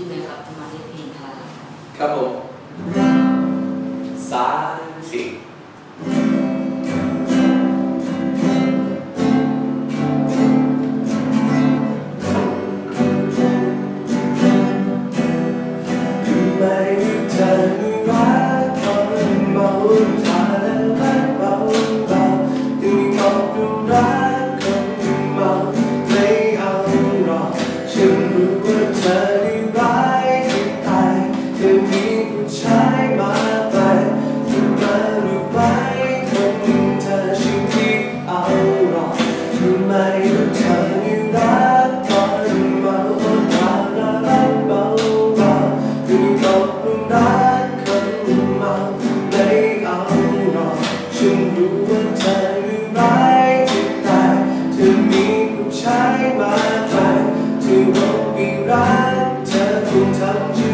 ชื่อไหมครับจะมาเล่นเพลงอะไรครับผม3 4ไม่เธอรักคนเมาทาและรักเบาเบาถึงบอกรักคนเมาไม่เอาหรอกฉันรู้ว่าเธอได้ร้ายที่ตายเธอมีผู้ชายมาไปที่มาหรือไว้คนเธอฉันคิดเอาหรอกรู้ไหมว่าเธอได้รักคนเมาทาและรักเบาเบาถึงบอกรักคนเมาไม่เอาหรอกฉันรู้ว่าเธอได้ร้ายที่ตายเธอมีผู้ชายมาไปเธอบอกไม่รักเธอคงทำ